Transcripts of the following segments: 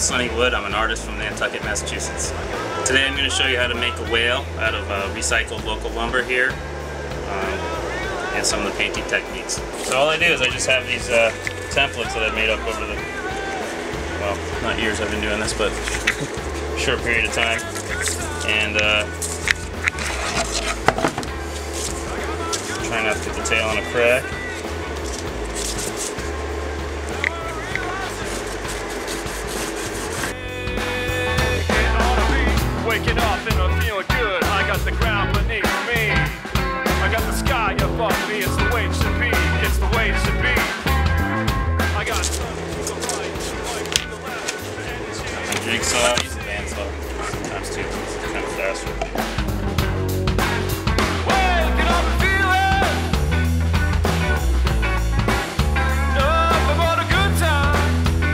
Sonny Wood. I'm an artist from Nantucket, Massachusetts. Today I'm going to show you how to make a whale out of recycled local lumber here, and some of the painting techniques. So all I do is I just have these templates that I've made up over the, well, not years I've been doing this, but a short period of time. And try not to get the tail on a crack. Waking up and I'm feeling good. I got the ground beneath me. I got the sky above me. It's the way it should be. It's the way it should be. I got a jigsaw, use a bandsaw sometimes too. It's kind of faster. Waking up and feeling nothing but a good time.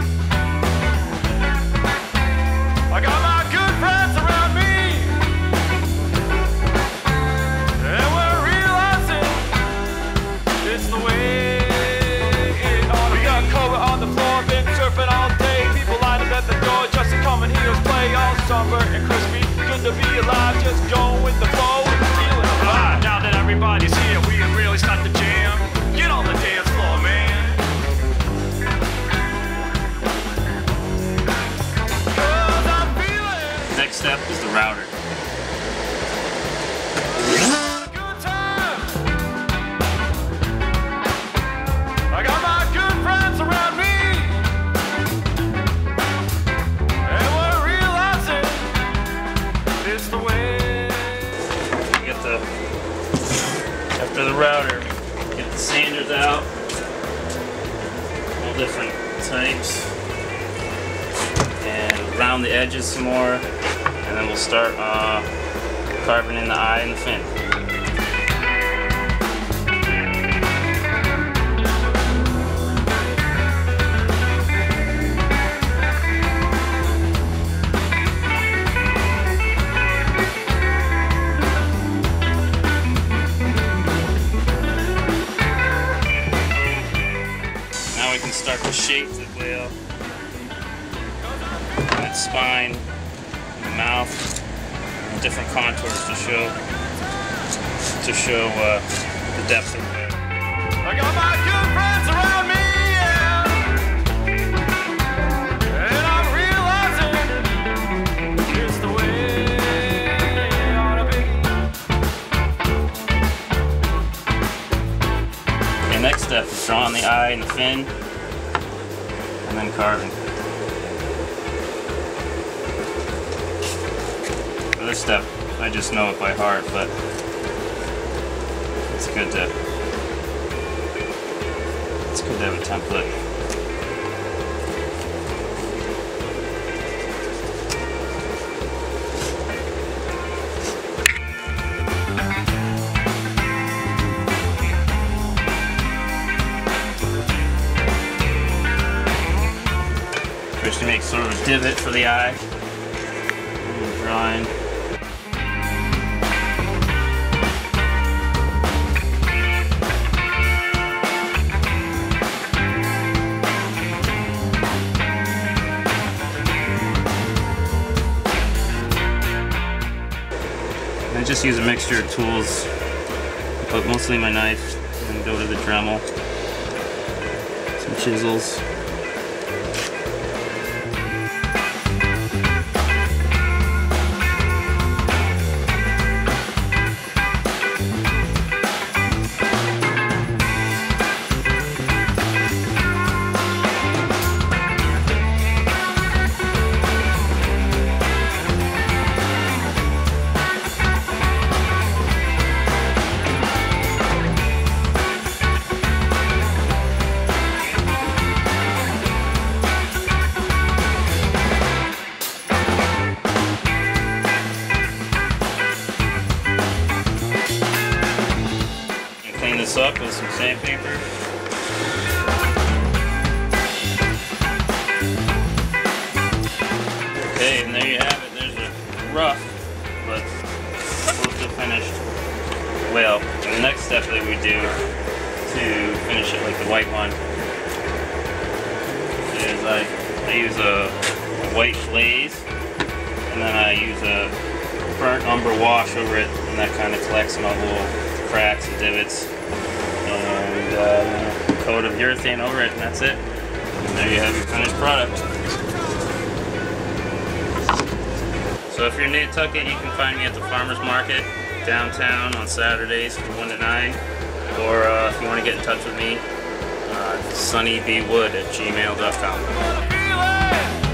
I got my good friends around me. It's the way it ought to be. We got cover on the floor, been surfing all day. People lined up at the door just to come and hear us play. All somber and crispy, good to be alive. Just going with the flow and feeling alive. Now that everybody's here, we can really start the jam. Get on the dance floor, man. 'Cause I'm feeling. Next step is the router. After the router, get the sanders out, all different types, and round the edges some more, and then we'll start carving in the eye and the fin. We can start to shape the whale, its spine, the mouth, and different contours to show the depth of the whale. I got my good friends around me, yeah. And I'm realizing it's the way it ought to be. Okay, next step is drawing the eye and the fin, and then carving. For this step, I just know it by heart, but it's good to have a template. First you make sort of a divot for the eye, drawing. And I just use a mixture of tools, but mostly my knife, and go to the Dremel, some chisels. Clean this up with some sandpaper. Okay, and there you have it. There's a rough but close to finished whale. And the next step that we do to finish it like the white one is I use a white glaze, and then I use a burnt umber wash over it, and that kind of collects some of the little cracks and divots. And a coat of urethane over it, and that's it. And there you have your finished product. So if you're in Nantucket, you can find me at the Farmers Market downtown on Saturdays from 1 to 9. Or if you want to get in touch with me, sunnybwood@gmail.com.